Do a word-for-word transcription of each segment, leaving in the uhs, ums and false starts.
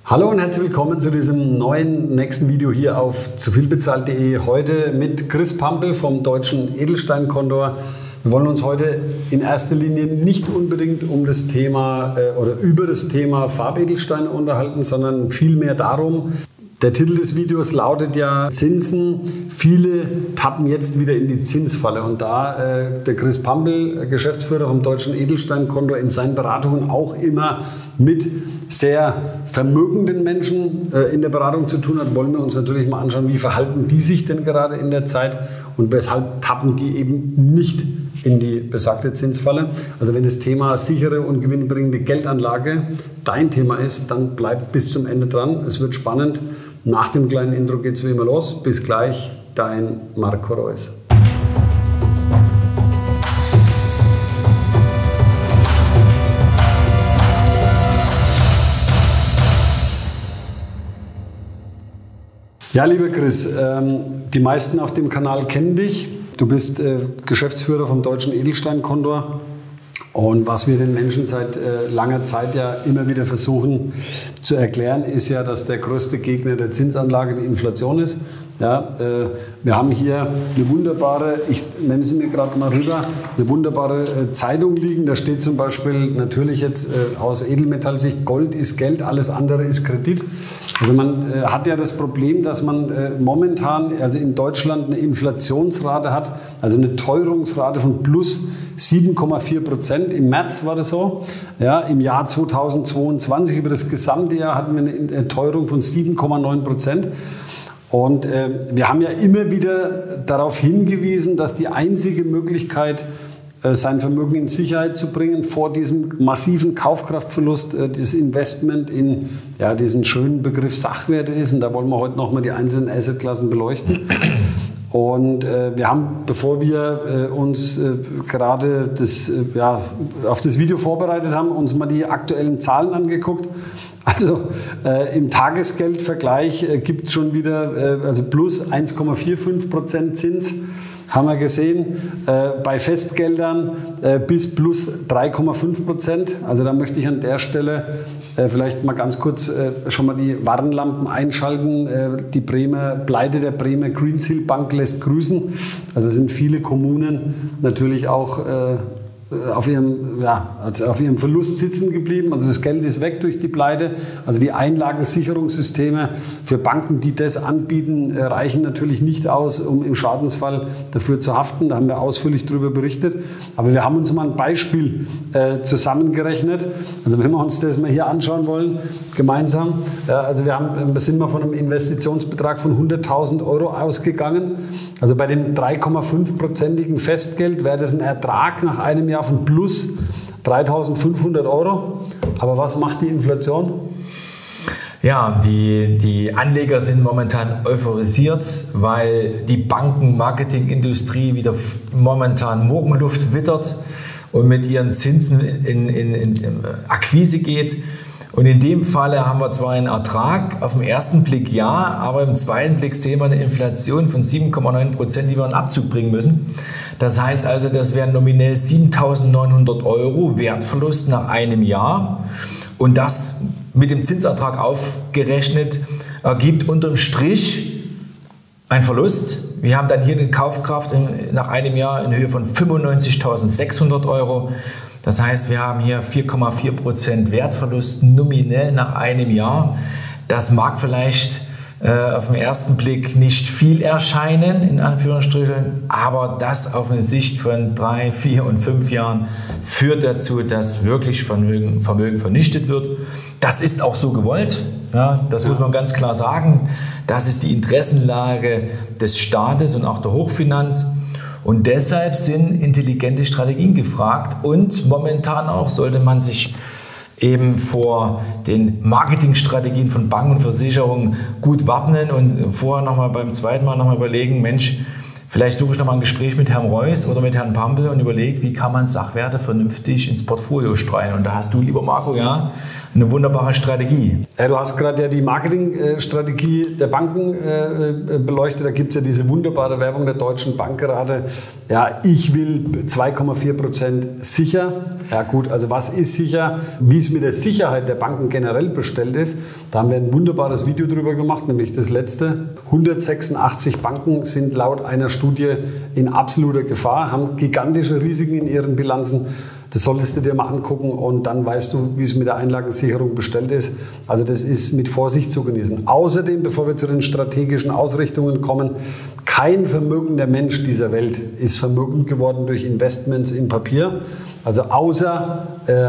Hallo und herzlich willkommen zu diesem neuen nächsten Video hier auf zuvielbezahlt punkt de. Heute mit Chris Pampel vom Deutschen Edelstein-Condor. Wir wollen uns heute in erster Linie nicht unbedingt um das Thema äh, oder über das Thema Farbedelsteine unterhalten, sondern vielmehr darum. Der Titel des Videos lautet ja Zinsen. Viele tappen jetzt wieder in die Zinsfalle. Und da äh, der Chris Pampel, Geschäftsführer vom Deutschen Edelstein-Condor, in seinen Beratungen auch immer mit sehr vermögenden Menschen äh, in der Beratung zu tun hat, wollen wir uns natürlich mal anschauen, wie verhalten die sich denn gerade in der Zeit und weshalb tappen die eben nicht in die besagte Zinsfalle. Also wenn das Thema sichere und gewinnbringende Geldanlage dein Thema ist, dann bleib bis zum Ende dran. Es wird spannend. Nach dem kleinen Intro geht es wie immer los. Bis gleich, dein Marco Reus. Ja, lieber Chris, ähm, die meisten auf dem Kanal kennen dich. Du bist äh, Geschäftsführer vom Deutschen Edelstein-Condor. Und was wir den Menschen seit äh, langer Zeit ja immer wieder versuchen zu erklären, ist ja, dass der größte Gegner der Zinsanlage die Inflation ist. Ja, äh, wir haben hier eine wunderbare, ich nenne sie mir gerade mal rüber, eine wunderbare äh, Zeitung liegen. Da steht zum Beispiel natürlich jetzt äh, aus Edelmetallsicht, Gold ist Geld, alles andere ist Kredit. Also man äh, hat ja das Problem, dass man äh, momentan, also in Deutschland, eine Inflationsrate hat, also eine Teuerungsrate von plus sieben Komma vier Prozent. Im März war das so. Ja, im Jahr zweitausendzweiundzwanzig, über das gesamte Jahr, hatten wir eine Teuerung von sieben Komma neun Prozent. Und äh, wir haben ja immer wieder darauf hingewiesen, dass die einzige Möglichkeit, äh, sein Vermögen in Sicherheit zu bringen, vor diesem massiven Kaufkraftverlust, äh, das Investment in ja, diesen schönen Begriff Sachwerte ist. Und da wollen wir heute nochmal die einzelnen Assetklassen beleuchten. Und äh, wir haben, bevor wir äh, uns äh, gerade das, äh, ja, auf das Video vorbereitet haben, uns mal die aktuellen Zahlen angeguckt. Also äh, im Tagesgeldvergleich äh, gibt es schon wieder äh, also plus eins Komma fünfundvierzig Prozent Zins, haben wir gesehen. Äh, bei Festgeldern äh, bis plus drei Komma fünf Prozent. Also da möchte ich an der Stelle äh, vielleicht mal ganz kurz äh, schon mal die Warnlampen einschalten. Äh, die Bremer, Pleite der Bremer Greensill Bank lässt grüßen. Also sind viele Kommunen natürlich auch äh, Auf ihrem, ja, also auf ihrem Verlust sitzen geblieben. Also das Geld ist weg durch die Pleite. Also die Einlagensicherungssysteme für Banken, die das anbieten, reichen natürlich nicht aus, um im Schadensfall dafür zu haften. Da haben wir ausführlich darüber berichtet. Aber wir haben uns mal ein Beispiel äh, zusammengerechnet. Also wenn wir uns das mal hier anschauen wollen, gemeinsam. Äh, also wir, haben, wir sind mal von einem Investitionsbetrag von hunderttausend Euro ausgegangen. Also bei dem drei Komma fünf prozentigen Festgeld wäre das ein Ertrag nach einem Jahr von plus dreitausendfünfhundert Euro. Aber was macht die Inflation? Ja, die, die Anleger sind momentan euphorisiert, weil die Banken-Marketing-Industrie wieder momentan Morgenluft wittert und mit ihren Zinsen in, in, in Akquise geht. Und in dem Falle haben wir zwar einen Ertrag, auf den ersten Blick ja, aber im zweiten Blick sehen wir eine Inflation von sieben Komma neun Prozent, die wir in Abzug bringen müssen. Das heißt also, das wären nominell siebentausendneunhundert Euro Wertverlust nach einem Jahr. Und das mit dem Zinsertrag aufgerechnet ergibt unterm Strich einen Verlust. Wir haben dann hier eine Kaufkraft in, nach einem Jahr in Höhe von fünfundneunzigtausendsechshundert Euro. Das heißt, wir haben hier vier Komma vier Prozent Wertverlust nominell nach einem Jahr. Das mag vielleicht äh, auf den ersten Blick nicht viel erscheinen, in Anführungsstrichen, aber das auf eine Sicht von drei, vier und fünf Jahren führt dazu, dass wirklich Vermögen, Vermögen vernichtet wird. Das ist auch so gewollt, ja, das muss man ganz klar sagen. Das ist die Interessenlage des Staates und auch der Hochfinanz. Und deshalb sind intelligente Strategien gefragt und momentan auch sollte man sich eben vor den Marketingstrategien von Banken und Versicherungen gut wappnen und vorher noch mal beim zweiten Mal noch mal überlegen, Mensch, Vielleicht suche ich nochmal ein Gespräch mit Herrn Reuss oder mit Herrn Pampel und überlege, wie kann man Sachwerte vernünftig ins Portfolio streuen. Und da hast du, lieber Marco, ja, eine wunderbare Strategie. Ja, du hast gerade ja die Marketingstrategie der Banken äh, beleuchtet. Da gibt es ja diese wunderbare Werbung der Deutschen Bank gerade. Ja, ich will zwei Komma vier Prozent sicher. Ja gut, also was ist sicher? Wie es mit der Sicherheit der Banken generell bestellt ist, da haben wir ein wunderbares Video drüber gemacht, nämlich das letzte. hundertsechsundachtzig Banken sind laut einer Studie in absoluter Gefahr, haben gigantische Risiken in ihren Bilanzen. Das solltest du dir mal angucken und dann weißt du, wie es mit der Einlagensicherung bestellt ist. Also das ist mit Vorsicht zu genießen. Außerdem, bevor wir zu den strategischen Ausrichtungen kommen, kein vermögender Mensch dieser Welt ist vermögend geworden durch Investments in Papier. Also außer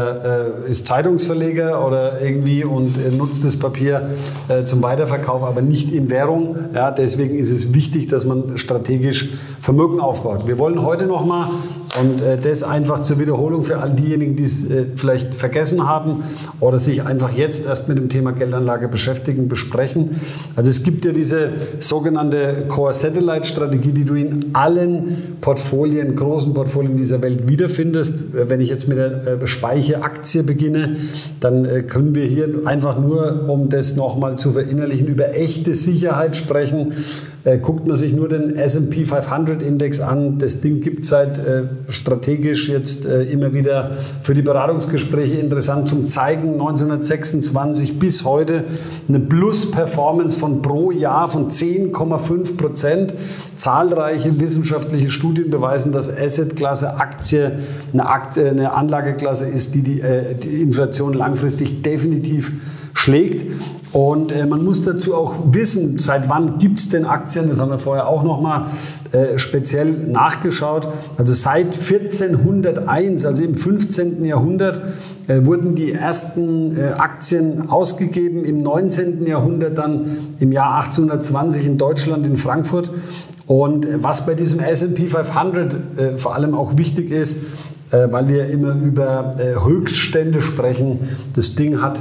äh, ist Zeitungsverleger oder irgendwie und äh, nutzt das Papier äh, zum Weiterverkauf, aber nicht in Währung. Ja, deswegen ist es wichtig, dass man strategisch Vermögen aufbaut. Wir wollen heute nochmal, und äh, das einfach zur Wiederholung für all diejenigen, die es äh, vielleicht vergessen haben oder sich einfach jetzt erst mit dem Thema Geldanlage beschäftigen, besprechen. Also es gibt ja diese sogenannte Core-Satellite-Strategie, die du in allen Portfolien, großen Portfolien dieser Welt wiederfindest. Wenn ich jetzt mit der äh, Speicheraktie beginne, dann äh, können wir hier einfach nur, um das nochmal zu verinnerlichen, über echte Sicherheit sprechen. Äh, guckt man sich nur den S and P fünfhundert Index an. Das Ding gibt es seit äh, strategisch jetzt äh, immer wieder für die Beratungsgespräche interessant zum Zeigen. neunzehnhundertsechsundzwanzig bis heute eine Plus-Performance von pro Jahr von zehn Komma fünf Prozent. Zahlreiche wissenschaftliche Studien beweisen, dass Assetklasse Aktie eine, Aktie, eine Anlageklasse ist, die die, äh, die Inflation langfristig definitiv schlägt. Und äh, man muss dazu auch wissen, seit wann gibt es denn Aktien? Das haben wir vorher auch nochmal äh, speziell nachgeschaut. Also seit vierzehnhunderteins, also im fünfzehnten Jahrhundert, äh, wurden die ersten äh, Aktien ausgegeben. Im neunzehnten Jahrhundert dann im Jahr achtzehnhundertzwanzig in Deutschland, in Frankfurt. Und äh, was bei diesem S and P fünfhundert äh, vor allem auch wichtig ist, äh, weil wir immer über äh, Höchststände sprechen, das Ding hat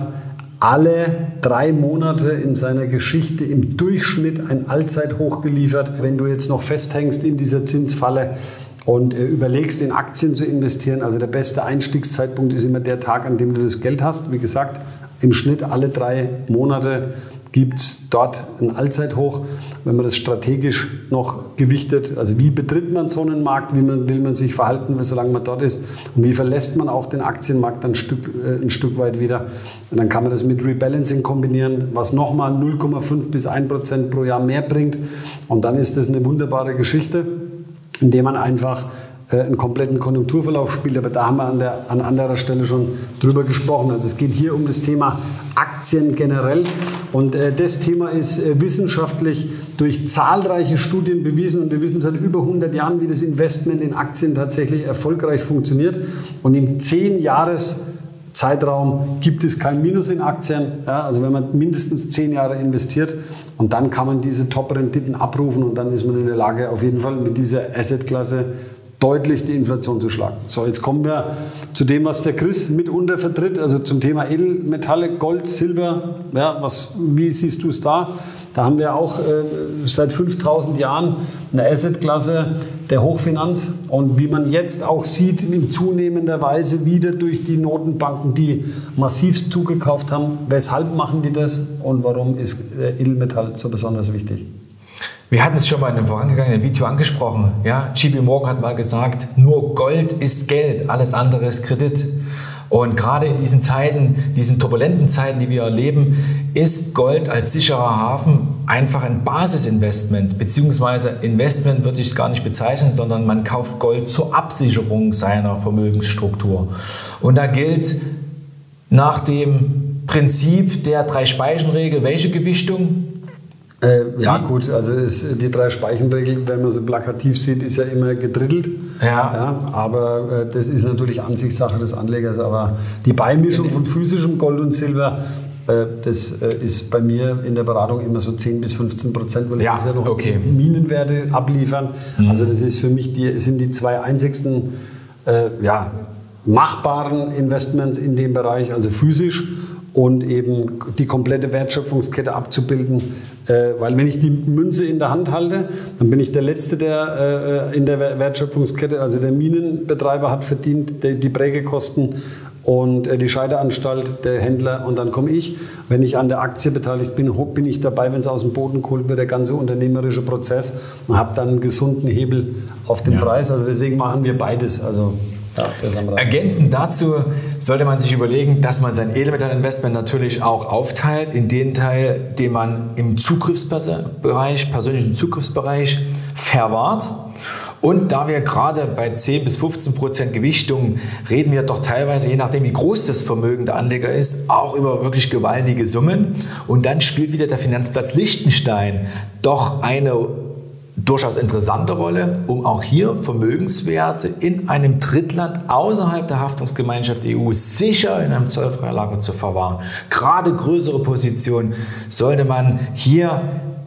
alle drei Monate in seiner Geschichte im Durchschnitt ein Allzeithoch geliefert. Wenn du jetzt noch festhängst in dieser Zinsfalle und äh, überlegst, in Aktien zu investieren, also der beste Einstiegszeitpunkt ist immer der Tag, an dem du das Geld hast. Wie gesagt, im Schnitt alle drei Monate gibt es dort ein Allzeithoch. Wenn man das strategisch noch gewichtet, also wie betritt man so einen Markt, wie man, will man sich verhalten, solange man dort ist und wie verlässt man auch den Aktienmarkt ein Stück, äh, ein Stück weit wieder. Und dann kann man das mit Rebalancing kombinieren, was nochmal null Komma fünf bis ein Prozent pro Jahr mehr bringt. Und dann ist das eine wunderbare Geschichte, indem man einfach einen kompletten Konjunkturverlauf spielt, aber da haben wir an, der, an anderer Stelle schon drüber gesprochen. Also es geht hier um das Thema Aktien generell und äh, das Thema ist äh, wissenschaftlich durch zahlreiche Studien bewiesen und wir wissen seit über hundert Jahren, wie das Investment in Aktien tatsächlich erfolgreich funktioniert und im zehn Jahres Zeitraum gibt es kein Minus in Aktien, ja, also wenn man mindestens zehn Jahre investiert und dann kann man diese Top-Renditen abrufen und dann ist man in der Lage, auf jeden Fall mit dieser Assetklasse deutlich die Inflation zu schlagen. So, jetzt kommen wir zu dem, was der Chris mitunter vertritt, also zum Thema Edelmetalle, Gold, Silber. Ja, was, wie siehst du es da? Da haben wir auch äh, seit fünftausend Jahren eine Assetklasse der Hochfinanz und wie man jetzt auch sieht, in zunehmender Weise wieder durch die Notenbanken, die massivst zugekauft haben. Weshalb machen die das und warum ist Edelmetall so besonders wichtig? Wir hatten es schon mal in einem vorangegangenen Video angesprochen. Ja, J P Morgan hat mal gesagt, nur Gold ist Geld, alles andere ist Kredit. Und gerade in diesen Zeiten, diesen turbulenten Zeiten, die wir erleben, ist Gold als sicherer Hafen einfach ein Basisinvestment, beziehungsweise Investment würde ich es gar nicht bezeichnen, sondern man kauft Gold zur Absicherung seiner Vermögensstruktur. Und da gilt nach dem Prinzip der Drei-Speichen-Regel, welche Gewichtung? Äh, ja gut, also ist, die Drei-Speichen-Regel, wenn man sie plakativ sieht, ist ja immer gedrittelt. Ja. Ja, aber äh, das ist natürlich Ansichtssache des Anlegers. Aber die Beimischung von physischem Gold und Silber, äh, das äh, ist bei mir in der Beratung immer so zehn bis fünfzehn Prozent, weil ja, ich ja noch okay. Minenwerte abliefern. Mhm. Also das ist für mich die, sind die zwei einzigsten äh, ja, machbaren Investments in dem Bereich, also physisch. und eben die komplette Wertschöpfungskette abzubilden. Äh, weil wenn ich die Münze in der Hand halte, dann bin ich der Letzte, der äh, in der Wertschöpfungskette, also der Minenbetreiber hat verdient die, die Prägekosten und äh, die Scheideanstalt, der Händler und dann komme ich. Wenn ich an der Aktie beteiligt bin, bin ich dabei, wenn es aus dem Boden geholt wird, der ganze unternehmerische Prozess und habe dann einen gesunden Hebel auf den ja. Preis. Also deswegen machen wir beides. Also Ja, ergänzend dazu sollte man sich überlegen, dass man sein Edelmetallinvestment natürlich auch aufteilt in den Teil, den man im Zugriffsbereich, persönlichen Zugriffsbereich verwahrt. Und da wir gerade bei zehn bis fünfzehn Prozent Gewichtung reden wir doch teilweise, je nachdem wie groß das Vermögen der Anleger ist, auch über wirklich gewaltige Summen. Und dann spielt wieder der Finanzplatz Liechtenstein doch eine durchaus interessante Rolle, um auch hier Vermögenswerte in einem Drittland außerhalb der Haftungsgemeinschaft E U sicher in einem zollfreien Lager zu verwahren. Gerade größere Positionen sollte man hier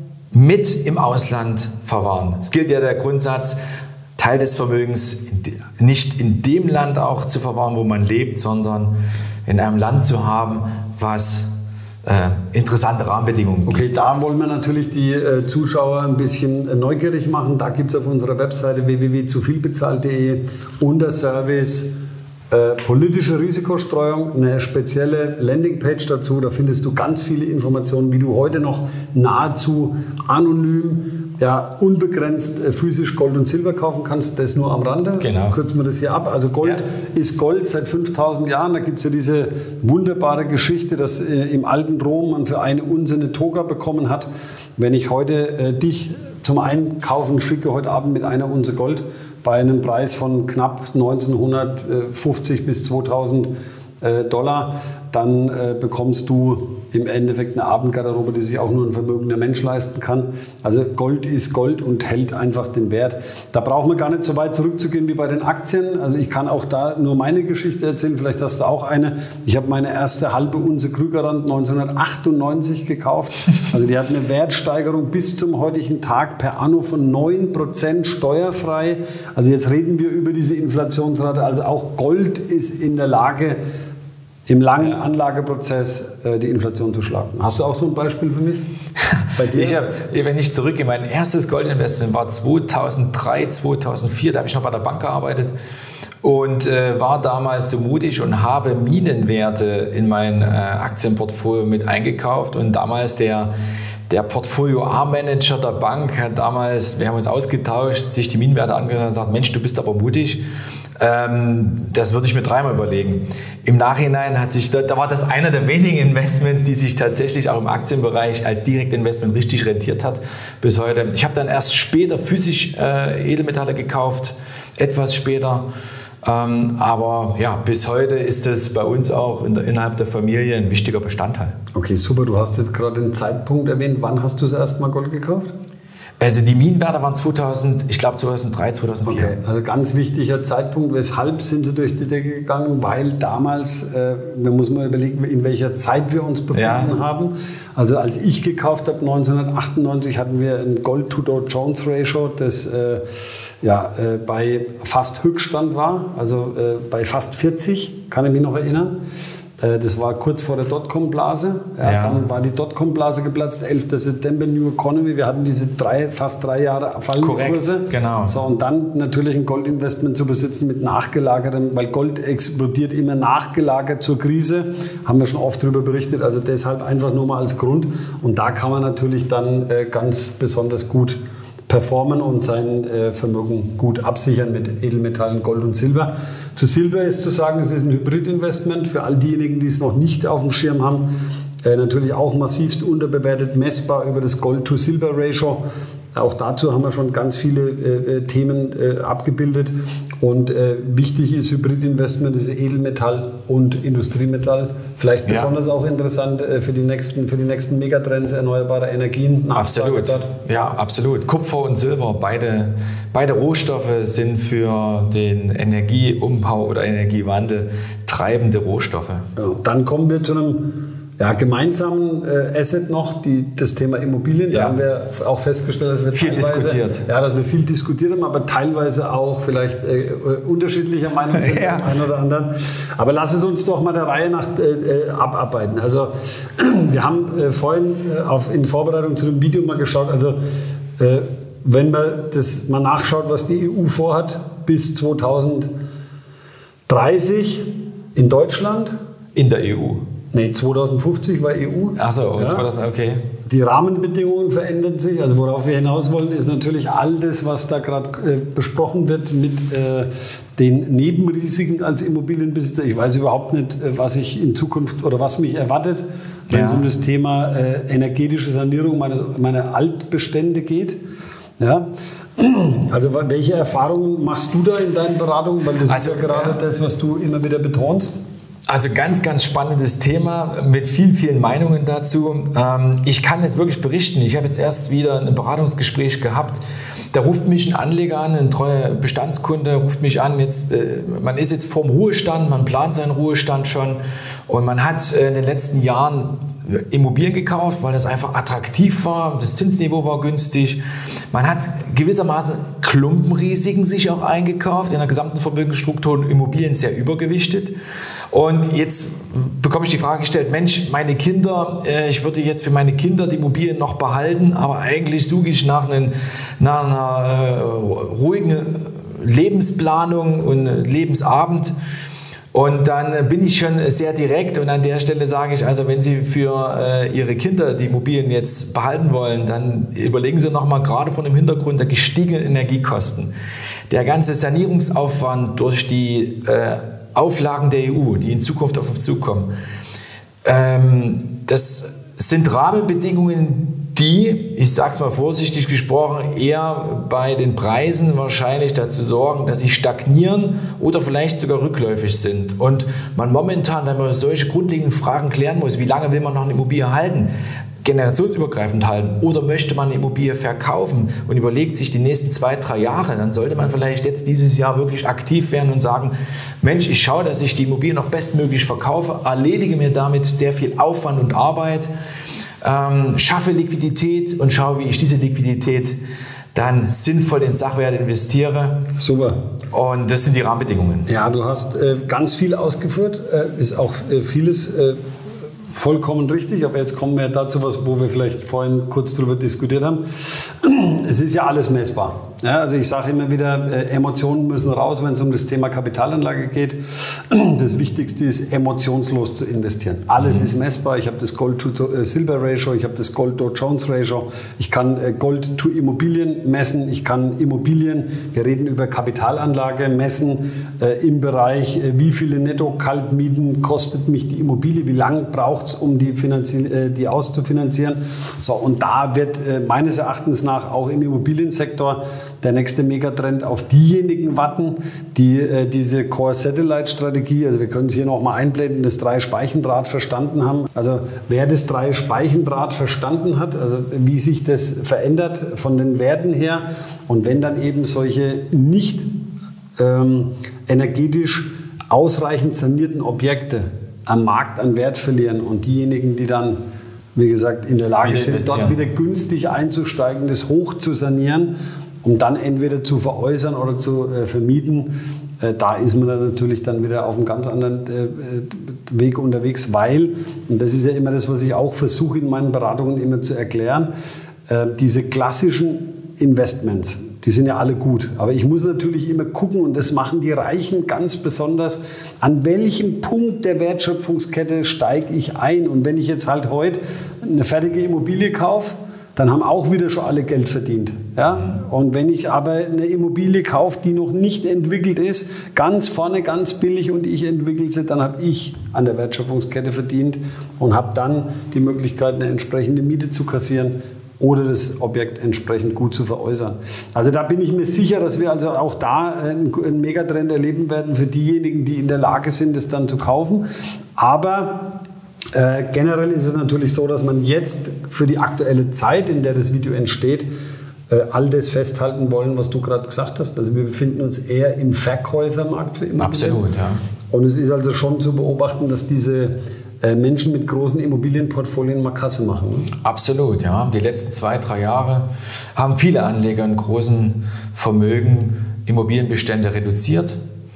mit im Ausland verwahren. Es gilt ja der Grundsatz, Teil des Vermögens nicht in dem Land auch zu verwahren, wo man lebt, sondern in einem Land zu haben, was Äh, interessante Rahmenbedingungen gibt. Okay, da wollen wir natürlich die äh, Zuschauer ein bisschen äh, neugierig machen. Da gibt es auf unserer Webseite w w w punkt zuvielbezahlt punkt de unter Service äh, politische Risikostreuung eine spezielle Landingpage dazu. Da findest du ganz viele Informationen, wie du heute noch nahezu anonym, ja, unbegrenzt äh, physisch Gold und Silber kaufen kannst. Das nur am Rande. Genau. Kürzen wir das hier ab. Also Gold ja. ist Gold seit fünftausend Jahren. Da gibt es ja diese wunderbare Geschichte, dass äh, im alten Rom man für eine Unze eine Toga bekommen hat. Wenn ich heute äh, dich zum Einkaufen schicke, heute Abend mit einer Unze Gold, bei einem Preis von knapp neunzehnhundertfünfzig bis zweitausend äh, Dollar, dann äh, bekommst du im Endeffekt eine Abendgarderobe, die sich auch nur ein vermögender Mensch leisten kann. Also Gold ist Gold und hält einfach den Wert. Da brauchen wir gar nicht so weit zurückzugehen wie bei den Aktien. Also ich kann auch da nur meine Geschichte erzählen, vielleicht hast du auch eine. Ich habe meine erste halbe Unze Krügerrand neunzehnhundertachtundneunzig gekauft. Also die hat eine Wertsteigerung bis zum heutigen Tag per Anno von neun Prozent steuerfrei. Also jetzt reden wir über diese Inflationsrate. Also auch Gold ist in der Lage, im langen Anlageprozess äh, die Inflation zu schlagen. Hast du auch so ein Beispiel für mich? Bei dir? Ich hab, wenn ich zurückgehe, mein erstes Goldinvestment war zweitausenddrei, zweitausendvier, da habe ich noch bei der Bank gearbeitet und äh, war damals so mutig und habe Minenwerte in mein äh, Aktienportfolio mit eingekauft und damals der Der Portfolio A-Manager der Bank hat damals, wir haben uns ausgetauscht, sich die Minenwerte angehört und gesagt, Mensch, du bist aber mutig. Ähm, das würde ich mir dreimal überlegen. Im Nachhinein hat sich, da, da war das einer der wenigen Investments, die sich tatsächlich auch im Aktienbereich als Direktinvestment richtig rentiert hat bis heute. Ich habe dann erst später physisch äh, Edelmetalle gekauft, etwas später. Ähm, aber ja, bis heute ist das bei uns auch in der, innerhalb der Familie ein wichtiger Bestandteil. Okay, super. Du hast jetzt gerade den Zeitpunkt erwähnt. Wann hast du das erste Mal Gold gekauft? Also die Minenwerte waren zweitausend, ich glaube zweitausenddrei, zweitausendvier. Okay, also ganz wichtiger Zeitpunkt. Weshalb sind sie durch die Decke gegangen? Weil damals, äh, man muss mal überlegen, in welcher Zeit wir uns befunden ja. haben. Also als ich gekauft habe, neunzehnhundertachtundneunzig, hatten wir ein Gold-to-Dow-Jones-Ratio, das äh, ja, äh, bei fast Höchststand war, also äh, bei fast vierzig, kann ich mich noch erinnern. Das war kurz vor der Dotcom-Blase. Ja, ja. Dann war die Dotcom-Blase geplatzt, elfter September, New Economy. Wir hatten diese drei, fast drei Jahre fallende Kurse. Genau. So, und dann natürlich ein Goldinvestment zu besitzen mit nachgelagertem, weil Gold explodiert immer nachgelagert zur Krise. Haben wir schon oft darüber berichtet. Also deshalb einfach nur mal als Grund. Und da kann man natürlich dann äh, ganz besonders gut performen und sein äh, Vermögen gut absichern mit Edelmetallen, Gold und Silber. Zu Silber ist zu sagen, es ist ein Hybridinvestment für all diejenigen, die es noch nicht auf dem Schirm haben. Äh, natürlich auch massivst unterbewertet, messbar über das Gold-to-Silber-Ratio. Auch dazu haben wir schon ganz viele äh, Themen äh, abgebildet. Und äh, wichtig ist Hybridinvestment, das ist Edelmetall und Industriemetall. Vielleicht besonders ja. auch interessant äh, für die nächsten, für die nächsten Megatrends, erneuerbare Energien. Absolut. Ja, absolut. Kupfer und Silber, beide, beide Rohstoffe sind für den Energieumbau oder Energiewandel treibende Rohstoffe. Ja, dann kommen wir zu einem ja, gemeinsamen äh, Asset noch, die, das Thema Immobilien. Ja. Da haben wir auch festgestellt, dass wir viel diskutiert. Ja, dass wir viel diskutiert haben, aber teilweise auch vielleicht äh, unterschiedlicher Meinung sind ja. Ein oder anderen. Aber lass es uns doch mal der Reihe nach äh, abarbeiten. Also wir haben äh, vorhin äh, auf, in Vorbereitung zu dem Video mal geschaut, also äh, wenn man das mal nachschaut, was die E U vorhat bis zweitausenddreißig in Deutschland. In der E U? Nee, zweitausendfünfzig war E U. Ach so, ja. zweitausend, okay. Die Rahmenbedingungen verändern sich. Also worauf wir hinaus wollen, ist natürlich all das, was da gerade äh, besprochen wird mit äh, den Nebenrisiken als Immobilienbesitzer. Ich weiß überhaupt nicht, äh, was ich in Zukunft oder was mich erwartet, wenn ja. es um das Thema äh, energetische Sanierung meines, meiner Altbestände geht. Ja. Also welche Erfahrungen machst du da in deinen Beratungen? Weil das also, ist ja gerade ja. das, was du immer wieder betonst. Also ganz, ganz spannendes Thema mit vielen, vielen Meinungen dazu. Ich kann jetzt wirklich berichten, ich habe jetzt erst wieder ein Beratungsgespräch gehabt. Da ruft mich ein Anleger an, ein treuer Bestandskunde ruft mich an. Jetzt, man ist jetzt vorm Ruhestand, man plant seinen Ruhestand schon und man hat in den letzten Jahren Immobilien gekauft, weil das einfach attraktiv war, das Zinsniveau war günstig. Man hat gewissermaßen Klumpenrisiken sich auch eingekauft, in der gesamten Vermögensstruktur und Immobilien sehr übergewichtet. Und jetzt bekomme ich die Frage gestellt, Mensch, meine Kinder, äh, ich würde jetzt für meine Kinder die Immobilien noch behalten, aber eigentlich suche ich nach, einen, nach einer äh, ruhigen Lebensplanung und Lebensabend. Und dann bin ich schon sehr direkt und an der Stelle sage ich, also wenn Sie für äh, Ihre Kinder die Immobilien jetzt behalten wollen, dann überlegen Sie nochmal gerade vor dem Hintergrund der gestiegenen Energiekosten. Der ganze Sanierungsaufwand durch die äh, Auflagen der E U, die in Zukunft auf uns zukommen, ähm, das sind Rahmenbedingungen, die, ich sage es mal vorsichtig gesprochen, eher bei den Preisen wahrscheinlich dazu sorgen, dass sie stagnieren oder vielleicht sogar rückläufig sind. Und man momentan, wenn man solche grundlegenden Fragen klären muss, wie lange will man noch eine Immobilie halten, generationsübergreifend halten oder möchte man eine Immobilie verkaufen und überlegt sich die nächsten zwei, drei Jahre, dann sollte man vielleicht jetzt dieses Jahr wirklich aktiv werden und sagen, Mensch, ich schaue, dass ich die Immobilie noch bestmöglich verkaufe, erledige mir damit sehr viel Aufwand und Arbeit, ähm, schaffe Liquidität und schaue, wie ich diese Liquidität dann sinnvoll in Sachwerte investiere. Super. Und das sind die Rahmenbedingungen. Ja, du hast äh, ganz viel ausgeführt, äh, ist auch äh, vieles äh, vollkommen richtig, aber jetzt kommen wir dazu, was, wo wir vielleicht vorhin kurz darüber diskutiert haben. Es ist ja alles messbar. Ja, also ich sage immer wieder, äh, Emotionen müssen raus, wenn es um das Thema Kapitalanlage geht. Das Wichtigste ist, emotionslos zu investieren. Alles mhm. ist messbar. Ich habe das Gold-to-Silber-Ratio, ich habe das Gold-to-Jones-Ratio, ich kann äh, Gold to Immobilien messen, ich kann Immobilien, wir reden über Kapitalanlage, messen äh, im Bereich, äh, wie viele Netto-Kaltmieten kostet mich die Immobilie, wie lange braucht es, um die, äh, die auszufinanzieren. So, und da wird äh, meines Erachtens nach auch im Immobiliensektor der nächste Megatrend auf diejenigen warten, die äh, diese Core-Satellite-Strategie, also wir können es hier nochmal einblenden, das Drei-Speichendraht verstanden haben. Also wer das Drei-Speichendraht verstanden hat, also wie sich das verändert von den Werten her und wenn dann eben solche nicht ähm, energetisch ausreichend sanierten Objekte am Markt an Wert verlieren und diejenigen, die dann, wie gesagt, in der Lage sind, dort wieder günstig einzusteigen, das hoch zu sanieren, um dann entweder zu veräußern oder zu äh, vermieten, äh, da ist man dann natürlich dann wieder auf einem ganz anderen äh, Weg unterwegs, weil, und das ist ja immer das, was ich auch versuche in meinen Beratungen immer zu erklären, äh, diese klassischen Investments, die sind ja alle gut, aber ich muss natürlich immer gucken, und das machen die Reichen ganz besonders, an welchem Punkt der Wertschöpfungskette steige ich ein. Und wenn ich jetzt halt heute eine fertige Immobilie kaufe, dann haben auch wieder schon alle Geld verdient. Ja? Und wenn ich aber eine Immobilie kaufe, die noch nicht entwickelt ist, ganz vorne, ganz billig und ich entwickle sie, dann habe ich an der Wertschöpfungskette verdient und habe dann die Möglichkeit, eine entsprechende Miete zu kassieren oder das Objekt entsprechend gut zu veräußern. Also da bin ich mir sicher, dass wir also auch da einen, einen Megatrend erleben werden für diejenigen, die in der Lage sind, es dann zu kaufen. Aber Äh, generell ist es natürlich so, dass man jetzt für die aktuelle Zeit, in der das Video entsteht, äh, all das festhalten wollen, was du gerade gesagt hast. Also wir befinden uns eher im Verkäufermarkt für Immobilien. Absolut, ja. Und es ist also schon zu beobachten, dass diese äh, Menschen mit großen Immobilienportfolien mal Kasse machen. Ne? Absolut, ja. Die letzten zwei, drei Jahre haben viele Anleger in großen Vermögen Immobilienbestände reduziert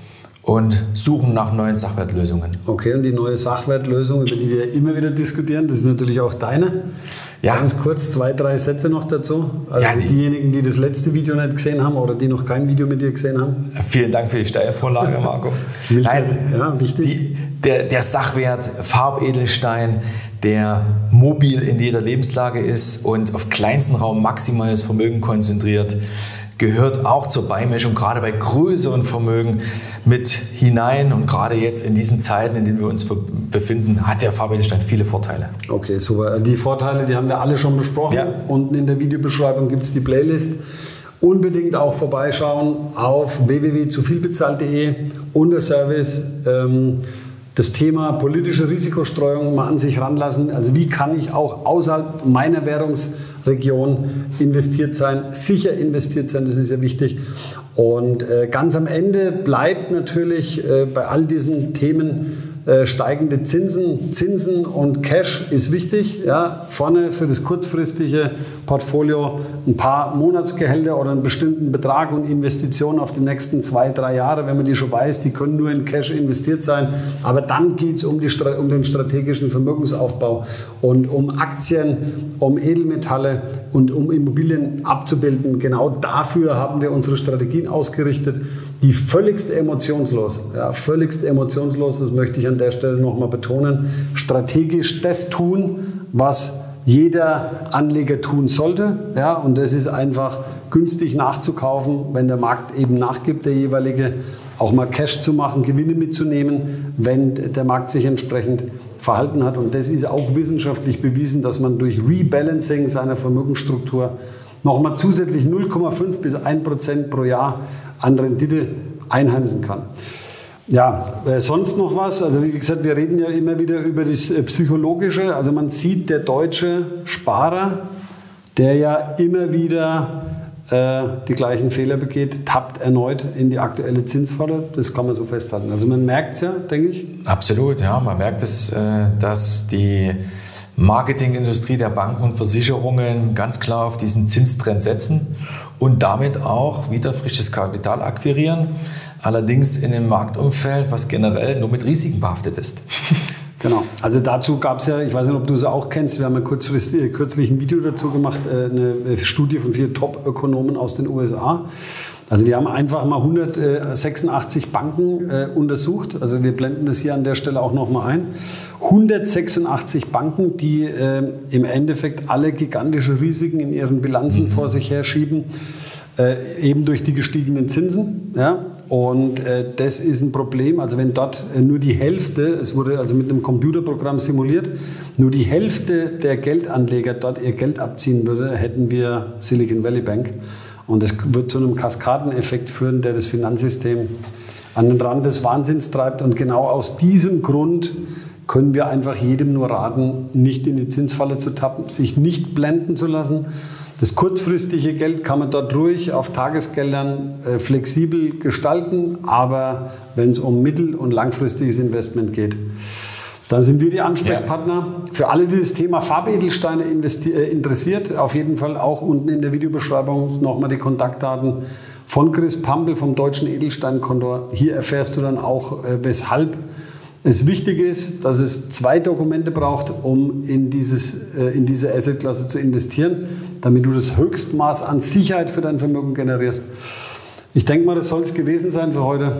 und suchen nach neuen Sachwertlösungen. Okay, und die neue Sachwertlösung, über die wir immer wieder diskutieren, das ist natürlich auch deine. Ja. Ganz kurz, zwei, drei Sätze noch dazu. Also ja, diejenigen, die das letzte Video nicht gesehen haben oder die noch kein Video mit dir gesehen haben. Vielen Dank für die Steilvorlage, Marco. Nein, ja, wichtig. Die, der, der Sachwert Farbedelstein, der mobil in jeder Lebenslage ist und auf kleinsten Raum maximales Vermögen konzentriert, gehört auch zur Beimischung, gerade bei größeren Vermögen mit hinein. Und gerade jetzt in diesen Zeiten, in denen wir uns befinden, hat der Farbedelstein viele Vorteile. Okay, super. Die Vorteile, die haben wir alle schon besprochen. Ja. Unten in der Videobeschreibung gibt es die Playlist. Unbedingt auch vorbeischauen auf w w w punkt zu viel bezahlt punkt de unter Service. Ähm, das Thema politische Risikostreuung mal an sich ranlassen. Also wie kann ich auch außerhalb meiner Währungsregion investiert sein, sicher investiert sein, das ist ja wichtig. Und äh, ganz am Ende bleibt natürlich äh, bei all diesen Themen äh, steigende Zinsen. Zinsen und Cash ist wichtig. Ja. Vorne für das kurzfristige Portfolio ein paar Monatsgehälter oder einen bestimmten Betrag und Investitionen auf die nächsten zwei, drei Jahre, wenn man die schon weiß, die können nur in Cash investiert sein. Aber dann geht es um, die, um den strategischen Vermögensaufbau und um Aktien, um Edelmetalle und um Immobilien abzubilden. Genau dafür haben wir unsere Strategien ausgerichtet, die völligst emotionslos, ja, völligst emotionslos, das möchte ich an der Stelle nochmal betonen, strategisch das tun, was jeder Anleger tun sollte. Ja, und das ist einfach günstig nachzukaufen, wenn der Markt eben nachgibt, der jeweilige, auch mal Cash zu machen, Gewinne mitzunehmen, wenn der Markt sich entsprechend verhalten hat. Und das ist auch wissenschaftlich bewiesen, dass man durch Rebalancing seiner Vermögensstruktur nochmal zusätzlich null Komma fünf bis ein Prozent pro Jahr an Rendite einheimsen kann. Ja, äh, sonst noch was? Also wie gesagt, wir reden ja immer wieder über das äh, Psychologische. Also man sieht, der deutsche Sparer, der ja immer wieder äh, die gleichen Fehler begeht, tappt erneut in die aktuelle Zinsfalle. Das kann man so festhalten. Also man merkt es ja, denke ich. Absolut, ja. Man merkt es, äh, dass die Marketingindustrie der Banken und Versicherungen ganz klar auf diesen Zinstrend setzen und damit auch wieder frisches Kapital akquirieren. Allerdings in einem Marktumfeld, was generell nur mit Risiken behaftet ist. Genau. Also dazu gab es ja, ich weiß nicht, ob du es auch kennst, wir haben ja kurzfristig, kürzlich ein Video dazu gemacht, eine Studie von vier Top-Ökonomen aus den U S A. Also die haben einfach mal hundertsechsundachtzig Banken äh, untersucht. Also wir blenden das hier an der Stelle auch nochmal ein. hundertsechsundachtzig Banken, die äh, im Endeffekt alle gigantische Risiken in ihren Bilanzen mhm. vor sich herschieben. Äh, eben durch die gestiegenen Zinsen. Ja? Und äh, das ist ein Problem. Also wenn dort äh, nur die Hälfte, es wurde also mit einem Computerprogramm simuliert, nur die Hälfte der Geldanleger dort ihr Geld abziehen würde, hätten wir Silicon Valley Bank. Und das wird zu einem Kaskadeneffekt führen, der das Finanzsystem an den Rand des Wahnsinns treibt. Und genau aus diesem Grund können wir einfach jedem nur raten, nicht in die Zinsfalle zu tappen, sich nicht blenden zu lassen. Das kurzfristige Geld kann man dort ruhig auf Tagesgeldern äh, flexibel gestalten, aber wenn es um mittel- und langfristiges Investment geht, dann sind wir die Ansprechpartner. Ja. Für alle, die das Thema Farbedelsteine äh, interessiert, auf jeden Fall auch unten in der Videobeschreibung nochmal die Kontaktdaten von Chris Pampel vom Deutschen Edelsteinkontor. Hier erfährst du dann auch, äh, weshalb es wichtig ist, dass es zwei Dokumente braucht, um in, dieses, äh, in diese Assetklasse zu investieren, damit du das Höchstmaß an Sicherheit für dein Vermögen generierst. Ich denke mal, das soll es gewesen sein für heute.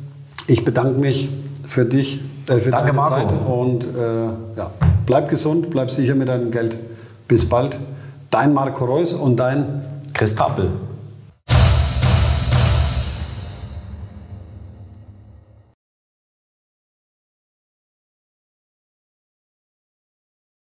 Ich bedanke mich für dich, äh, für Danke, deine Marco. Zeit und äh, ja, bleib gesund, bleib sicher mit deinem Geld. Bis bald. Dein Marco Reus und dein Chris Pampel.